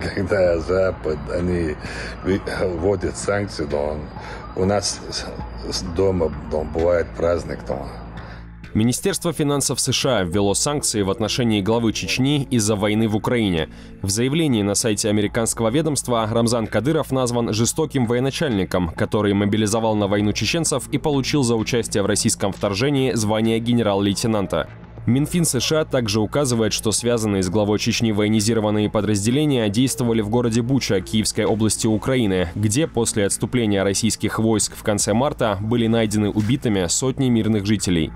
Когда Запад, они вводят санкции, то у нас дома бывает праздник. Министерство финансов США ввело санкции в отношении главы Чечни из-за войны в Украине. В заявлении на сайте американского ведомства Рамзан Кадыров назван жестоким военачальником, который мобилизовал на войну чеченцев и получил за участие в российском вторжении звание генерал-лейтенанта. Минфин США также указывает, что связанные с главой Чечни военизированные подразделения действовали в городе Буча Киевской области Украины, где после отступления российских войск в конце марта были найдены убитыми сотни мирных жителей.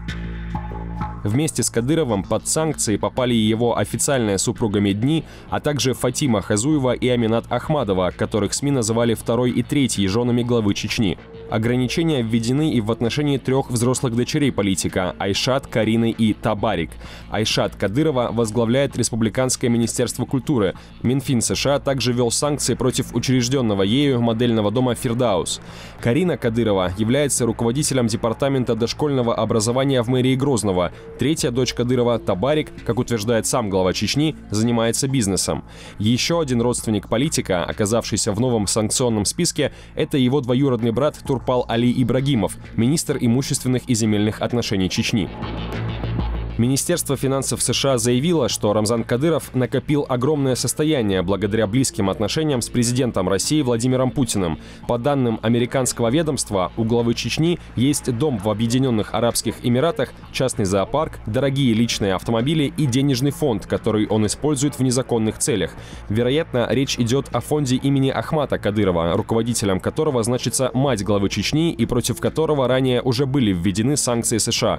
Вместе с Кадыровым под санкции попали и его официальная супруга Медни, а также Фатима Хазуева и Аминат Ахмадова, которых СМИ называли второй и третьей женами главы Чечни. Ограничения введены и в отношении 3 взрослых дочерей политика – Айшат, Карины и Табарик. Айшат Кадырова возглавляет Республиканское министерство культуры. Минфин США также ввел санкции против учрежденного ею модельного дома «Фирдаус». Карина Кадырова является руководителем департамента дошкольного образования в мэрии Грозного. Третья дочь Кадырова, Табарик, как утверждает сам глава Чечни, занимается бизнесом. Еще один родственник политика, оказавшийся в новом санкционном списке, это его двоюродный брат Турпал Али Ибрагимов, министр имущественных и земельных отношений Чечни. Министерство финансов США заявило, что Рамзан Кадыров накопил огромное состояние благодаря близким отношениям с президентом России Владимиром Путиным. По данным американского ведомства, у главы Чечни есть дом в Объединенных Арабских Эмиратах, частный зоопарк, дорогие личные автомобили и денежный фонд, который он использует в незаконных целях. Вероятно, речь идет о фонде имени Ахмата Кадырова, руководителем которого значится мать главы Чечни и против которого ранее уже были введены санкции США.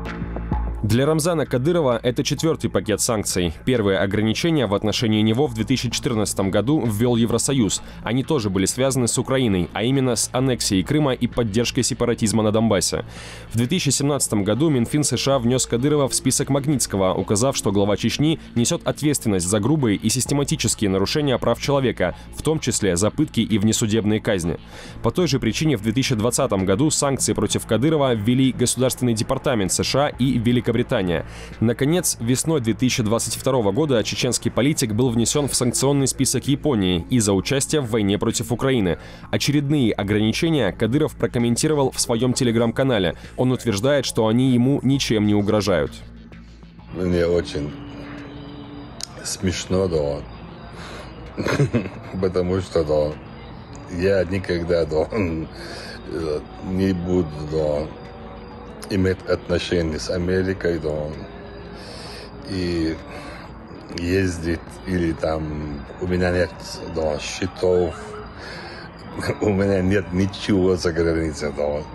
Для Рамзана Кадырова это 4-й пакет санкций. Первые ограничения в отношении него в 2014 году ввел Евросоюз. Они тоже были связаны с Украиной, а именно с аннексией Крыма и поддержкой сепаратизма на Донбассе. В 2017 году Минфин США внес Кадырова в список Магнитского, указав, что глава Чечни несет ответственность за грубые и систематические нарушения прав человека, в том числе за пытки и внесудебные казни. По той же причине в 2020 году санкции против Кадырова ввели Государственный департамент США и Великобритания. Наконец, весной 2022 года чеченский политик был внесен в санкционный список Японии из-за участия в войне против Украины. Очередные ограничения Кадыров прокомментировал в своем телеграм-канале. Он утверждает, что они ему ничем не угрожают. Мне очень смешно, потому что я никогда не буду иметь отношения с Америкой, и ездить, или там у меня нет счетов, у меня нет ничего за границей,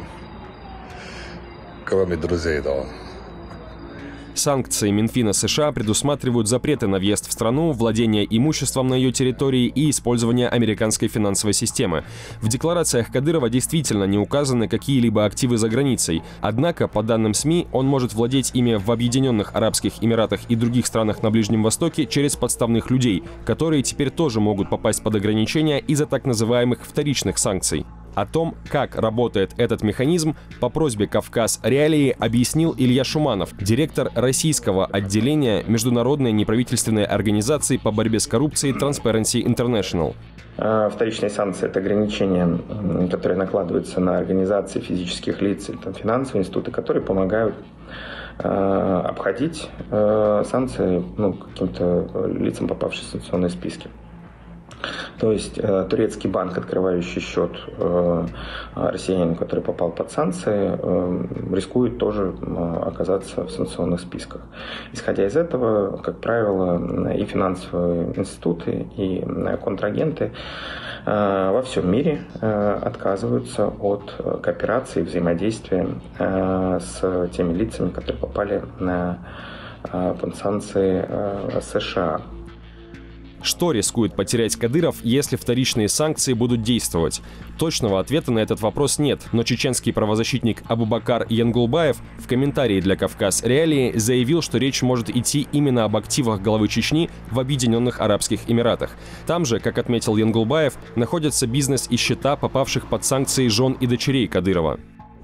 кроме друзей. Санкции Минфина США предусматривают запреты на въезд в страну, владение имуществом на ее территории и использование американской финансовой системы. В декларациях Кадырова действительно не указаны какие-либо активы за границей. Однако, по данным СМИ, он может владеть ими в Объединенных Арабских Эмиратах и других странах на Ближнем Востоке через подставных людей, которые теперь тоже могут попасть под ограничения из-за так называемых вторичных санкций. О том, как работает этот механизм, по просьбе «Кавказ Реалии» объяснил Илья Шуманов, директор российского отделения Международной неправительственной организации по борьбе с коррупцией Transparency International. Вторичные санкции – это ограничения, которые накладываются на организации физических лиц или финансовые институты, которые помогают обходить санкции каким-то лицам, попавшим в санкционные списки. То есть турецкий банк, открывающий счет россиянину, который попал под санкции, рискует тоже оказаться в санкционных списках. Исходя из этого, как правило, и финансовые институты, и контрагенты во всем мире отказываются от кооперации и взаимодействия с теми лицами, которые попали под санкции США. Что рискует потерять Кадыров, если вторичные санкции будут действовать? Точного ответа на этот вопрос нет, но чеченский правозащитник Абубакар Янгулбаев в комментарии для «Кавказ Реалии» заявил, что речь может идти именно об активах главы Чечни в Объединенных Арабских Эмиратах. Там же, как отметил Янгулбаев, находятся бизнес и счета попавших под санкции жен и дочерей Кадырова.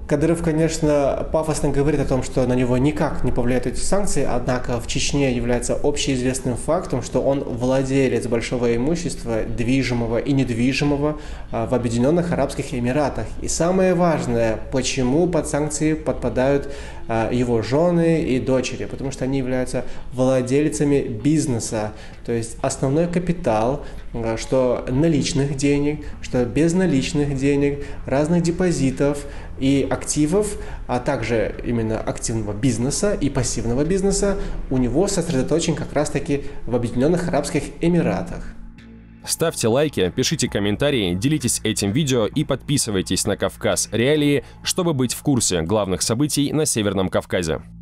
Кадыров, конечно, пафосно говорит о том, что на него никак не повлияют эти санкции, однако в Чечне является общеизвестным фактом, что он владелец большого имущества, движимого и недвижимого, в Объединенных Арабских Эмиратах. И самое важное, почему под санкции подпадают его жены и дочери, потому что они являются владельцами бизнеса, то есть основной капитал, что наличных денег, что безналичных денег, разных депозитов и активов, а также именно активного бизнеса и пассивного бизнеса у него сосредоточен как раз-таки в Объединенных Арабских Эмиратах. Ставьте лайки, пишите комментарии, делитесь этим видео и подписывайтесь на Кавказ Реалии, чтобы быть в курсе главных событий на Северном Кавказе.